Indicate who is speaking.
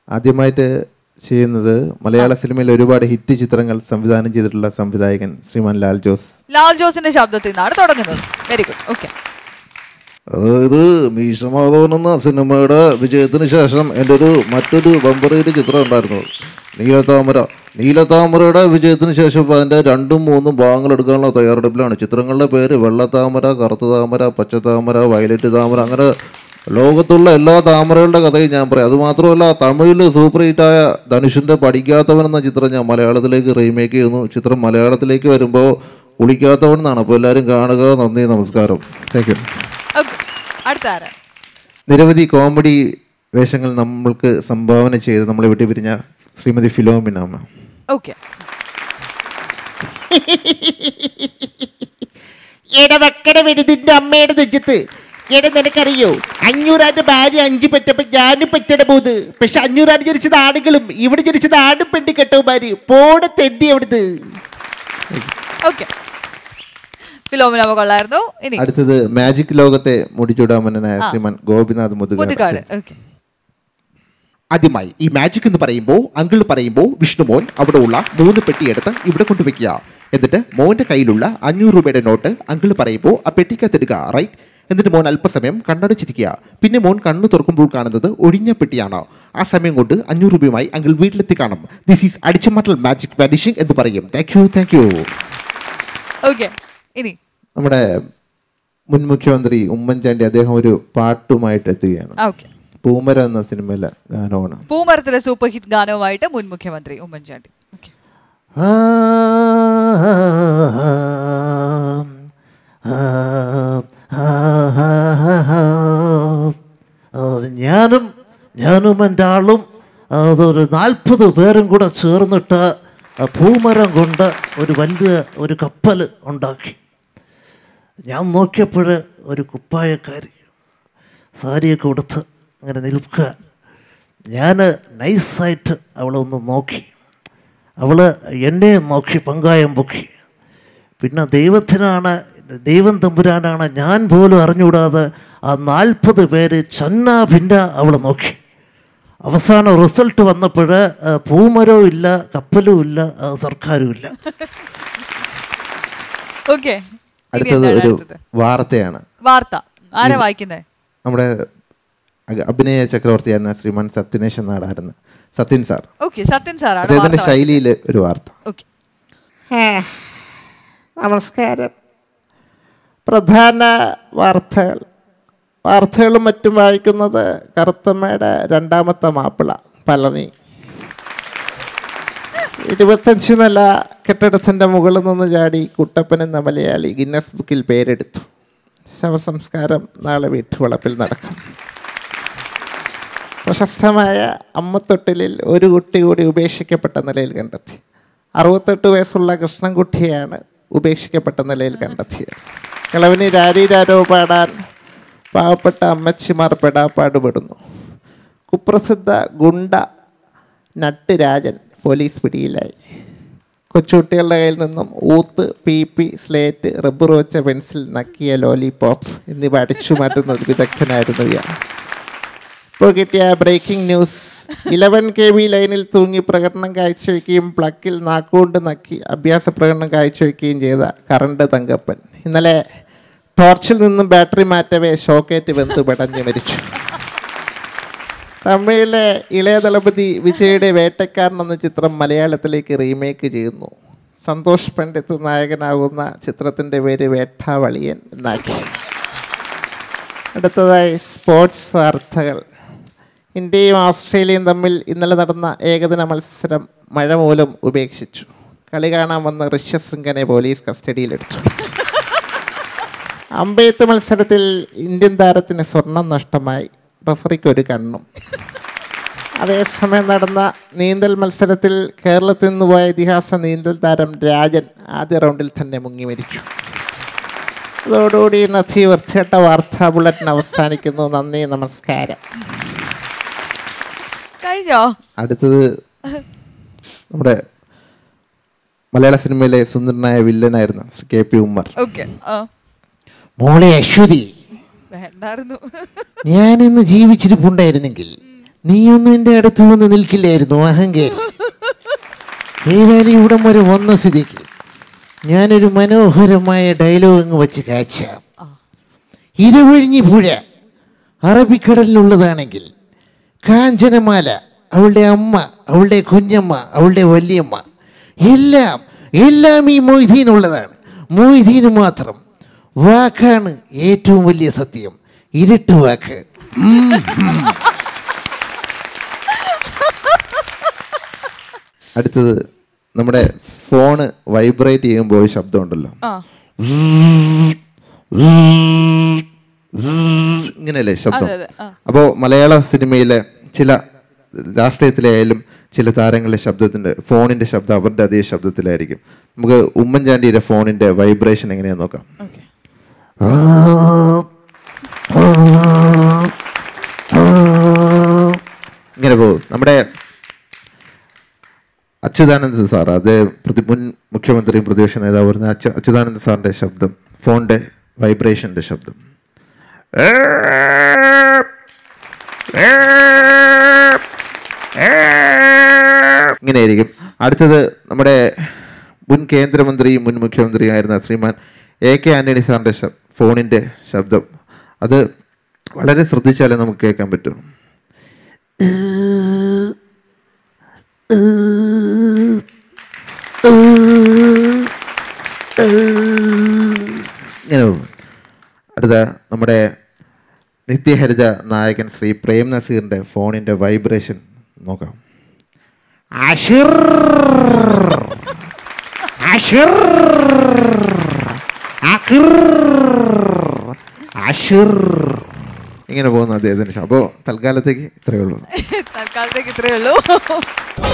Speaker 1: ആദ്യമായിട്ട് ചെയ്യുന്നത് മലയാള സിനിമയിൽ ഒരുപാട് ഹിറ്റ് ചിത്രങ്ങൾ സംവിധാനം ചെയ്തിട്ടുള്ള സംവിധായകൻ ശ്രീമാൻ ലാൽ ജോസ്.
Speaker 2: ലാൽ ജോസിന്റെ ശബ്ദത്തിൽ നിന്നാണ് തുടങ്ങുന്നത്. Very good. ഓക്കെ.
Speaker 1: അതായത് മീശമാധവൻ എന്ന സിനിമയുടെ വിജയത്തിന് ശേഷം എൻ്റെ മറ്റൊരു ബമ്പർ ചിത്രം ഉണ്ടായിരുന്നു, നീലത്താമര. നീലത്താമരയുടെ വിജയത്തിന് ശേഷം അതിൻ്റെ 2ഉം 3ഉം ഭാഗങ്ങൾ എടുക്കാനുള്ള തയ്യാറെടുപ്പിലാണ്. ചിത്രങ്ങളുടെ പേര് വെള്ളത്താമര, കറുത്ത താമര, പച്ചത്താമര, വയലറ്റ് താമര, അങ്ങനെ ലോകത്തുള്ള എല്ലാ താമരകളുടെ കഥയും ഞാൻ പറയാം. അതുമാത്രമല്ല, തമിഴിൽ സൂപ്പർ ഹിറ്റായ ധനുഷിൻ്റെ പഠിക്കാത്തവൻ എന്ന ചിത്രം ഞാൻ മലയാളത്തിലേക്ക് റീമേക്ക് ചെയ്യുന്നു. ചിത്രം മലയാളത്തിലേക്ക് വരുമ്പോൾ കുളിക്കാത്തവൻ എന്നാണ്. അപ്പോൾ എല്ലാവരും കാണുക. നന്ദി, നമസ്കാരം. Thank you. നിരവധി കോമഡി വേഷങ്ങൾ നമ്മൾക്ക് സംഭാവന ചെയ്ത് നമ്മളെ വിട്ടു പിരിഞ്ഞ ശ്രീമതി ഫിലോമിന.
Speaker 3: എടവക്കട വെടുതിന്റെ അമ്മയുടെ നെഞ്ചത്ത് നിനക്കറിയോ, 500 ഭാര്യ 5 പെറ്റപ്പോ ഞാനും പെറ്റട പോത്. പക്ഷെ 500 ജനിച്ചത് ആണുങ്ങളും ഇവിടെ ജനിച്ചത് ആണും പെണ്ണി കെട്ടവന്മാര്. പോടെ തെണ്ടി അവിടുന്ന്.
Speaker 1: അടുത്തത് മാജിക് ലോകത്തെ മുടിചൂടാമനായ ശ്രീമാൻ ഗോപിനാഥ് മുതുകാട്.
Speaker 3: ആദ്യമായി ഈ മാജിക് എന്ന് പറയുമ്പോൾ അങ്കിൾ പറയുമ്പോൾ വിഷ്ണുമോൻ അവിടെ ഉള്ള 3 പെട്ടി എടുത്ത് ഇവിടെ കൊണ്ടുവയ്ക്കുക. എന്നിട്ട് മോന്റെ കയ്യിലുള്ള 500 രൂപയുടെ നോട്ട് അങ്കിൾ പറയുമ്പോൾ ആ പെട്ടിക്കകത്തെടുക്കുക. റൈറ്റ്. എന്നിട്ട് മോൻ അല്പസമയം കണ്ണടച്ചിരിക്കുക. പിന്നെ മോൻ കണ്ണു തുറക്കുമ്പോൾ കാണുന്നത് ഒഴിഞ്ഞ പെട്ടിയാണ്. ആ സമയം കൊണ്ട് 500 രൂപയുമായി അങ്കിൾ വീട്ടിലെത്തി കാണും. ദിസ് ഈസ് അടിച്ചമാട്ടൽ മാജിക് വാനിഷിംഗ് എന്ന് പറയും. Thank you, thank you.
Speaker 1: നമ്മുടെ മുൻ മുഖ്യമന്ത്രി ഉമ്മൻചാണ്ടി അദ്ദേഹം ഒരു പാട്ടുമായിട്ട് എത്തുകയാണ്. പൂമരം എന്ന സിനിമയിലെ ഗാനമാണ്.
Speaker 2: പൂമരത്തിലെ സൂപ്പർ ഹിറ്റ് ഗാനവുമായിട്ട് മുൻ മുഖ്യമന്ത്രി ഉമ്മൻചാണ്ടി.
Speaker 4: ഞാനും എൻ്റെ ആളും അതൊരു 40 പേരും കൂടെ ചേർന്നിട്ട് പൂമരം കൊണ്ട് ഒരു കപ്പൽ ഉണ്ടാക്കി. ഞാൻ നോക്കിയപ്പോൾ ഒരു കുപ്പായക്കാരി സാരിയൊക്കെ കൊടുത്ത് അങ്ങനെ നിൽക്കുക. ഞാൻ നൈസായിട്ട് അവളെ ഒന്ന് നോക്കി. അവൾ എന്നെ നോക്കി പങ്കായം പൊക്കി. പിന്നെ ദൈവം തമ്പുരാനാണ്, ഞാൻ പോലും അറിഞ്ഞുകൂടാതെ ആ 40 പേര് ചന്ന ഭിന്ന അവളെ നോക്കി. അവസാനം റിസൾട്ട് വന്നപ്പോൾ പൂമരവും ഇല്ല, കപ്പലും ഇല്ല, സർക്കാരും ഇല്ല.
Speaker 1: അടുത്തത് ഒരു വാർത്തയാണ്. നമ്മുടെ അഭിനയ ചക്രവർത്തിയായിരുന്ന ശ്രീമാൻ സത്യനേശൻ നാടായിരുന്നു. സത്യൻ സാർ. അദ്ദേഹത്തിന്റെ ശൈലിയിൽ ഒരു വാർത്ത.
Speaker 3: നമസ്കാരം. പ്രധാന വാർത്തകളും മറ്റും വായിക്കുന്നത് കറുത്തമ്മയുടെ 2ാമത്തെ മാപ്പിള പളനി. 25 നില കെട്ടിടത്തിൻ്റെ മുകളിൽ നിന്ന് ചാടി കുട്ടപ്പൻ എന്ന മലയാളി ഗിന്നസ് ബുക്കിൽ പേരെടുത്തു. ശവസംസ്കാരം നാളെ വീട്ടുവളപ്പിൽ നടക്കും. പ്രശസ്തമായ അമ്മത്തൊട്ടിലിൽ ഒരു കുട്ടി കൂടി ഉപേക്ഷിക്കപ്പെട്ട നിലയിൽ കണ്ടെത്തി. 68 വയസ്സുള്ള കൃഷ്ണൻകുട്ടിയാണ് ഉപേക്ഷിക്കപ്പെട്ട നിലയിൽ കണ്ടെത്തിയത്. കിളവന് രാരീരാരോ പാടാൻ പാവപ്പെട്ട അമ്മച്ചിമാർ പെടാപ്പാടുപെടുന്നു. കുപ്രസിദ്ധ ഗുണ്ട നട്ട് രാജൻ പോലീസ് പിടിയിലായി. കൊച്ചുകുട്ടികളുടെ കയ്യിൽ നിന്നും ഊത്ത്, പീപ്പി, സ്ലേറ്റ്, റബ്ബർ വെച്ച പെൻസിൽ, നക്കിയ ലോലിപോപ്പ് എന്നിവ അടിച്ചു മാറ്റുന്ന ഒരു വിദഗ്ധനായിരുന്നു ഇയാൾ. ഇപ്പോൾ കിട്ടിയ ബ്രേക്കിംഗ് ന്യൂസ്. 11 kV ലൈനിൽ തൂങ്ങി പ്രകടനം കാഴ്ചവെക്കുകയും പ്ലക്കിൽ നാക്കുകൊണ്ട് നക്കി അഭ്യാസ പ്രകടനം കാഴ്ചവെക്കുകയും ചെയ്ത കറണ്ട് തങ്കപ്പൻ ഇന്നലെ ടോർച്ചിൽ നിന്നും ബാറ്ററി മാറ്റവേ ഷോക്കേറ്റ് വെന്ത് പെടഞ്ഞ് മരിച്ചു. തമിഴിലെ ഇളയ ദളപതി വിജയുടെ വേട്ടക്കാരൻ എന്ന ചിത്രം മലയാളത്തിലേക്ക് റീമേക്ക് ചെയ്യുന്നു. സന്തോഷ് പണ്ഡിറ്റ് നായകനാകുന്ന ചിത്രത്തിൻ്റെ പേര് വേട്ടാവളിയൻ എന്നാക്കി. അടുത്തതായി സ്പോർട്സ് വാർത്തകൾ. ഇന്ത്യയും ഓസ്ട്രേലിയയും തമ്മിൽ ഇന്നലെ നടന്ന ഏകദിന മത്സരം മഴ മൂലം ഉപേക്ഷിച്ചു. കളി കാണാൻ വന്ന ഋഷ്യശൃംഖനെ പോലീസ് കസ്റ്റഡിയിലെടുത്തു. അമ്പെയ്ത്ത് മത്സരത്തിൽ ഇന്ത്യൻ താരത്തിന് സ്വർണം നഷ്ടമായി. റഫറിക്ക് ഒരു കണ്ണും. അതേസമയം നടന്ന നീന്തൽ മത്സരത്തിൽ കേരളത്തിൽ നിന്ന് പോയ ഇതിഹാസ നീന്തൽ താരം രാജൻ ആദ്യ റൗണ്ടിൽ തന്നെ മുങ്ങി മരിച്ചു. അതോടുകൂടി നദി വർച്ചേട്ട വാർത്താ ബുള്ളറ്റിൻ അവസാനിക്കുന്നു. നന്ദി, നമസ്കാരം.
Speaker 1: അടുത്തത് നമ്മുടെ മലയാള സിനിമയിലെ സുന്ദരനായ വില്ലനായിരുന്നു ശ്രീ KP ഉമ്മർ.
Speaker 4: മോളെ അശ്വതി, ഞാനിന്ന് ജീവിച്ചിരിപ്പുണ്ടായിരുന്നെങ്കിൽ
Speaker 3: നീയൊന്നും എൻ്റെ അടുത്ത് വന്ന് നിൽക്കില്ലായിരുന്നു അഹങ്കാരി. ഏതായാലും ഇവിടം വരെ വന്ന സ്ഥിതിക്ക് ഞാനൊരു മനോഹരമായ ഡയലോഗ് അങ്ങ് വെച്ച് കാച്ചാം. ഇരവഴിഞ്ഞി പുഴ അറബിക്കടലിലുള്ളതാണെങ്കിൽ കാഞ്ചനമാല, അവളുടെ അമ്മ, അവളുടെ കുഞ്ഞമ്മ, അവളുടെ വല്യമ്മ എല്ലാം ഈ മൊയ്തീനുള്ളതാണ്. മൊയ്തീന് മാത്രം വാക്കാണ് ഏറ്റവും വലിയ സത്യം, ഇരുട്ട് വാക്ക്.
Speaker 1: അടുത്തത് നമ്മുടെ ഫോണ് വൈബ്രേറ്റ് ചെയ്യുമ്പോൾ ശബ്ദം ഉണ്ടല്ലോ, ഇങ്ങനെയല്ലേ ശബ്ദം. അപ്പോൾ മലയാള സിനിമയിലെ ചില രാഷ്ട്രീയത്തിലെ ആയാലും ചില താരങ്ങളുടെ ശബ്ദത്തിൻ്റെ ഫോണിൻ്റെ ശബ്ദം അവരുടെ അതേ ശബ്ദത്തിലായിരിക്കും. നമുക്ക് ഉമ്മൻചാണ്ടിയുടെ ഫോണിൻ്റെ വൈബ്രേഷൻ എങ്ങനെയാണെന്ന് നോക്കാം. ഇങ്ങനെ പോകും. നമ്മുടെ അച്യുതാനന്ദ സാർ, അത് മുൻ മുഖ്യമന്ത്രിയും പ്രതിപക്ഷ നേതാവ് അച്യുതാനന്ദ സാറിൻ്റെ ശബ്ദം, ഫോണിൻ്റെ വൈബ്രേഷൻ്റെ ശബ്ദം ഇങ്ങനെയായിരിക്കും. അടുത്തത് നമ്മുടെ മുൻ കേന്ദ്രമന്ത്രിയും മുൻ മുഖ്യമന്ത്രിയായിരുന്ന ശ്രീമാൻ AK ആന്റണി സാറിൻ്റെ ഫോണിൻ്റെ ശബ്ദം, അത് വളരെ ശ്രദ്ധിച്ചാലേ നമുക്ക് കേൾക്കാൻ പറ്റും. ഇങ്ങനെ. അടുത്ത നമ്മുടെ നിത്യഹരിത നായകൻ ശ്രീ പ്രേം നസീറിൻ്റെ ഫോണിൻ്റെ വൈബ്രേഷൻ നോക്കാം. ഇങ്ങനെ പോകുന്ന അദ്ദേഹത്തിന്. അപ്പോൾ തൽക്കാലത്തേക്ക് ഇത്രയേ ഉള്ളൂ.